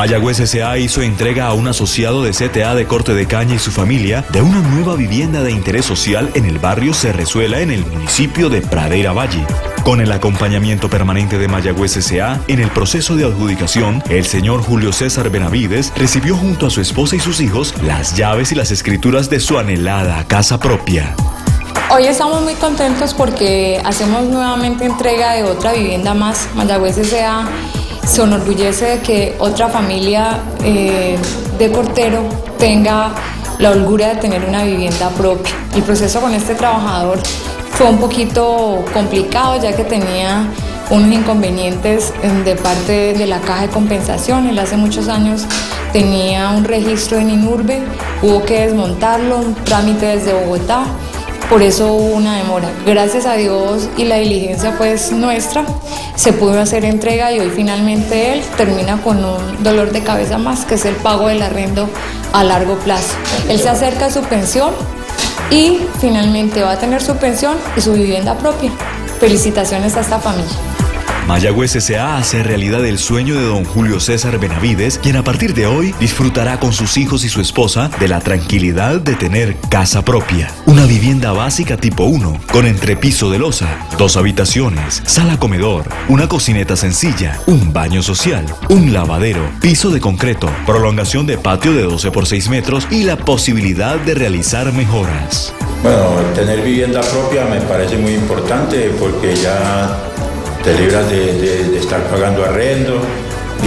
Mayagüez S.A. hizo entrega a un asociado de CTA de Corte de Caña y su familia de una nueva vivienda de interés social en el barrio Cerrezuela, en el municipio de Pradera Valle. Con el acompañamiento permanente de Mayagüez S.A., en el proceso de adjudicación, el señor Julio César Benavides recibió junto a su esposa y sus hijos las llaves y las escrituras de su anhelada casa propia. Hoy estamos muy contentos porque hacemos nuevamente entrega de otra vivienda más. Mayagüez S.A. se enorgullece de que otra familia de Cortero tenga la holgura de tener una vivienda propia. El proceso con este trabajador fue un poquito complicado, ya que tenía unos inconvenientes de parte de la Caja de Compensación. Él hace muchos años tenía un registro en INURBE, hubo que desmontarlo, un trámite desde Bogotá, por eso hubo una demora. Gracias a Dios y la diligencia pues nuestra, se pudo hacer entrega y hoy finalmente él termina con un dolor de cabeza más, que es el pago del arriendo a largo plazo. Él se acerca a su pensión y finalmente va a tener su pensión y su vivienda propia. Felicitaciones a esta familia. Mayagüez S.A. hace realidad el sueño de don Julio César Benavides, quien a partir de hoy disfrutará con sus hijos y su esposa de la tranquilidad de tener casa propia. Una vivienda básica tipo 1, con entrepiso de losa, 2 habitaciones, sala comedor, una cocineta sencilla, un baño social, un lavadero, piso de concreto, prolongación de patio de 12 por 6 metros y la posibilidad de realizar mejoras. Bueno, tener vivienda propia me parece muy importante porque ya te libras de estar pagando arrendo y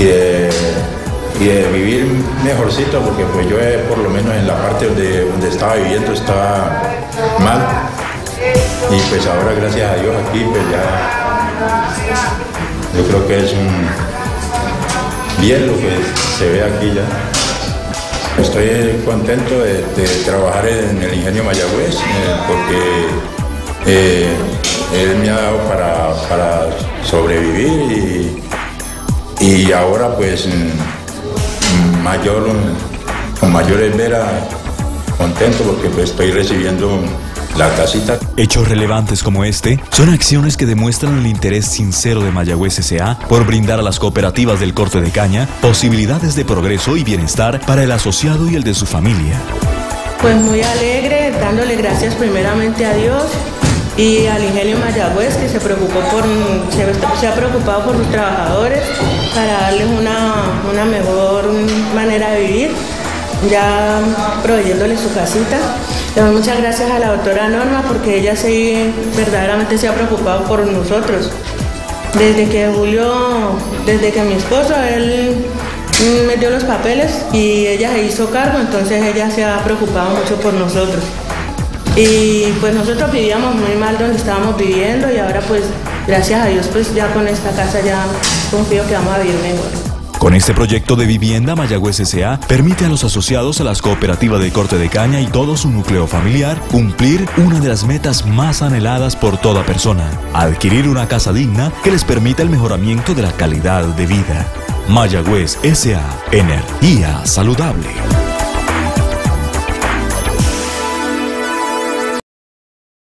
de vivir mejorcito, porque pues yo por lo menos en la parte donde estaba viviendo estaba mal, y pues ahora gracias a Dios aquí pues ya yo creo que es bien lo que se ve aquí ya. Estoy contento de trabajar en el Ingenio Mayagüez porque él me ha dado para sobrevivir y ahora pues con mayor espera, contento porque pues estoy recibiendo la casita. Hechos relevantes como este son acciones que demuestran el interés sincero de Mayagüez S.A. por brindar a las cooperativas del corte de caña posibilidades de progreso y bienestar para el asociado y el de su familia. Pues muy alegre, dándole gracias primeramente a Dios y al Ingenio Mayagüez, que se ha preocupado por sus trabajadores para darles una mejor manera de vivir, ya proveyéndoles su casita. Le doy muchas gracias a la doctora Norma porque ella sí verdaderamente se ha preocupado por nosotros. Desde que mi esposo, él me dio los papeles y ella se hizo cargo, entonces ella se ha preocupado mucho por nosotros. Y pues nosotros vivíamos muy mal donde estábamos viviendo y ahora pues gracias a Dios pues ya con esta casa ya confío que vamos a vivir mejor. Con este proyecto de vivienda, Mayagüez S.A. permite a los asociados a las cooperativas de corte de caña y todo su núcleo familiar cumplir una de las metas más anheladas por toda persona: adquirir una casa digna que les permita el mejoramiento de la calidad de vida. Mayagüez S.A. Energía saludable.